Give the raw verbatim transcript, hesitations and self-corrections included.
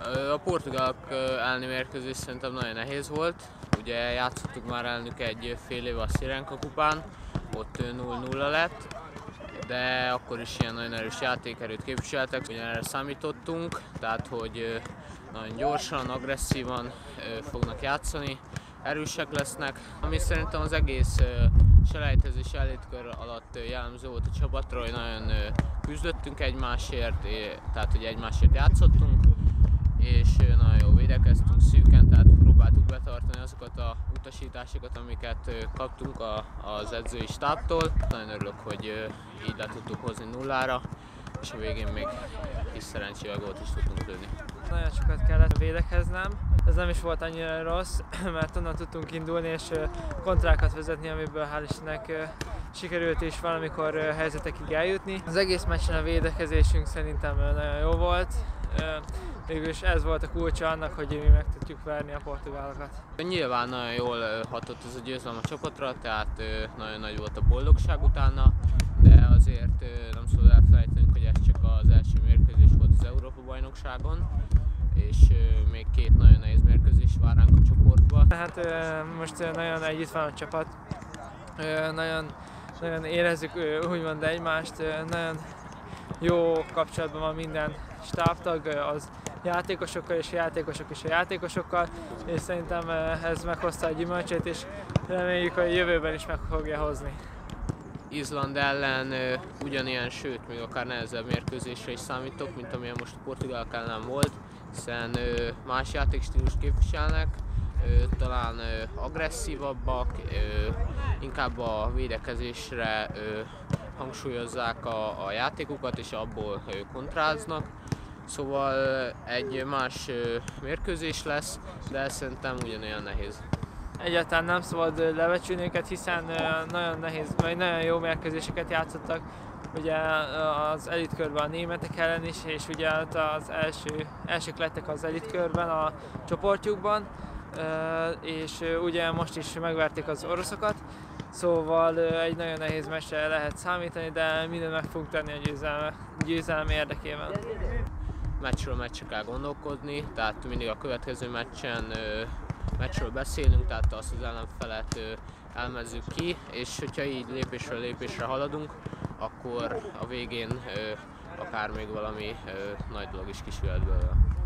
A portugálok elleni mérkőzés szerintem nagyon nehéz volt. Ugye játszottuk már ellenük egy fél éve a Szirenka kupán, ott nulla nulla lett, de akkor is ilyen nagyon erős játékerőt képviseltek, ugyanerre számítottunk, tehát hogy nagyon gyorsan, agresszívan fognak játszani, erősek lesznek, ami szerintem az egész selejtezés elétkör alatt jellemző volt a csapatra, hogy nagyon küzdöttünk egymásért, tehát hogy egymásért játszottunk, és nagyon jól védekeztünk szűken, tehát próbáltuk betartani azokat a utasításokat, amiket kaptunk a, az edzői stábtól. Nagyon örülök, hogy így le tudtuk hozni nullára, és a végén még kis szerencsével gólt is tudtunk lőni. Nagyon sokat kellett védekeznem, ez nem is volt annyira rossz, mert onnan tudtunk indulni és kontrákat vezetni, amiből hál' Istennek sikerült is valamikor helyzetekig eljutni. Az egész meccsen a védekezésünk szerintem nagyon jó volt. Végülis ez volt a kulcsa annak, hogy mi meg tudjuk verni a portugálokat. Nyilván nagyon jól hatott ez a győzelem a csapatra, tehát nagyon nagy volt a boldogság utána, de azért nem szabad elfelejtenünk, hogy ez csak az első mérkőzés volt az Európa-bajnokságon, és még két nagyon nehéz mérkőzés vár ránk a csoportba. Hát most nagyon együtt van a csapat, nagyon, nagyon érezzük úgymond egymást, nagyon jó kapcsolatban van minden stábtag, az játékosokkal és a játékosok és a játékosokkal, és szerintem ez meghozta a gyümölcsét, és reméljük, hogy jövőben is meg fogja hozni. Izland ellen ö, ugyanilyen, sőt, még akár nehezebb mérkőzésre is számítok, mint amilyen most a portugálok ellen volt, hiszen ö, más játékstílust képviselnek, ö, talán ö, agresszívabbak, ö, inkább a védekezésre ö, hangsúlyozzák a, a játékukat, és abból ö, kontráznak. Szóval egy más ö, mérkőzés lesz, de szerintem ugyanolyan nehéz. Egyáltalán nem szabad lebecsülni őket, hiszen nagyon nehéz, vagy nagyon jó mérkőzéseket játszottak. Ugye az elitkörben a németek ellen is, és ugye az első, elsők lettek az elitkörben a csoportjukban, és ugye most is megverték az oroszokat, szóval egy nagyon nehéz meccsre lehet számítani, de mindent meg fogunk tenni a győzelem, győzelem érdekében. Meccsről meccsre kell gondolkodni, tehát mindig a következő meccsen meccsről beszélünk, tehát azt az ellenfelet elmezzük ki, és hogyha így lépésről lépésre haladunk, akkor a végén akár még valami nagy dolog is kisülhet belőle.